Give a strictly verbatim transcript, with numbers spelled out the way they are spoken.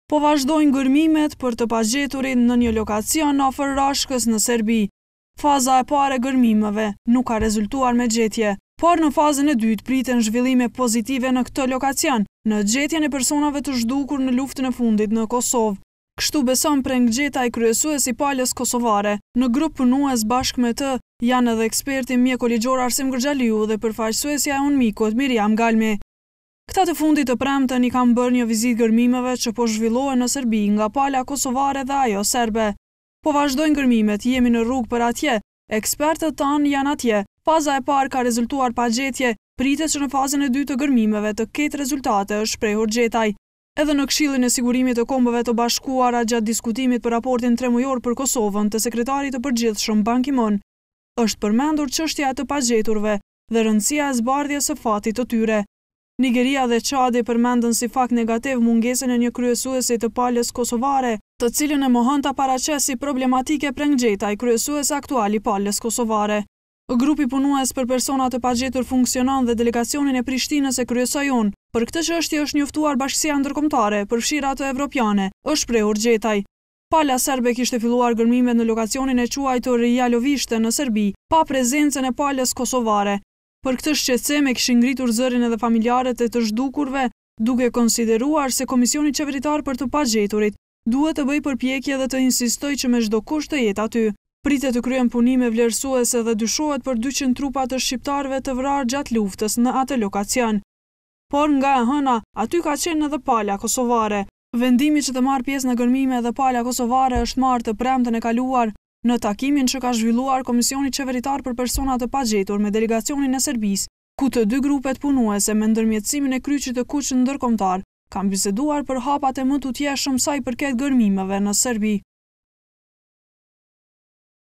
Po vazhdojnë gërmimet për të pagjeturin në një lokacion afër Rashkës në Serbi. Faza e parë e gërmimeve nuk ka rezultuar me gjetje, por në fazën e dytë priten zhvillime pozitive në këtë lokacion, në gjetjen e personave të zhdukur në luftën e fundit në Kosovë. Kështu beson Prengxhetaj, kryesues i palës kosovare. Në grup punues bashkë me të janë edhe eksperti mjekoligjor Arsim Gërxhaliu dhe përfaqësuesja e UNMIK-ut Miriam Galmi. Këta të fundit të premten i kanë bërë një vizitë gërmimeve që po zhvillohen në Serbi nga pala kosovare dhe ajo serbe. Po vazhdojnë gërmimet, jemi në rrugë për atje, ekspertët tanë janë atje. Faza e parë ka rezultuar pa gjetje, pritet që në fazën e dytë të gërmimeve të ketë rezultate, është shprehur Xhetaj. Edhe në Këshillin e Sigurimit të Kombeve të Bashkuara gjatë diskutimit për raportin tremujor për Kosovën të sekretarit të përgjithshëm Ban Ki-moon, është përmendur çështja e të pagjeturve dhe rëndësia e zbardhjes së fatit të tyre. Nigeria dhe Çadi përmendën si fakt negativ mungesën e një kryesuesi të palës kosovare, të cilën e mohon ta paraqesë si problematike Prengxhetaj, kryesues aktual i palës kosovare. Grupi punues për persona të pagjetur funksionon dhe delegacionin e Prishtinës e kryesoi unë. Për këtë çështje është njoftuar Bashkësia Ndërkombëtare, përfshirë ato evropiane, është shprehur Xhetaj. Pala serbe kishte filluar gërmimet në lokacionin e quajtur Jalovište në Serbi, pa prezencën e palës kosovare. Për këtë shqetësim e kishin ngritur zërin edhe familjarët e të zhdukurve, duke konsideruar se Komisioni Qeveritar për të Pagjeturit duhet të bëjë përpjekje dhe të insistojë që me çdo kusht të jetë aty. Pritet të kryen punime vlerësuese dhe dyshohet për dyqind trupa të shqiptarëve të vrarë gjatë luftës në atë lokacion. Por nga e hëna, aty ka qenë edhe pala kosovare. Vendimi që të marrë pjesë në gërmime dhe pala kosovare është marrë të premten e kaluar në takimin që ka zhvilluar Komisioni Qeveritar për persona të pagjetur me delegacionin e Serbisë, ku të dy grupet punuese me ndërmjetësimin e kryqit të kuq ndërkombëtar kanë biseduar për hapat e më tutjeshëm sa i përket gërmimeve në Serbi.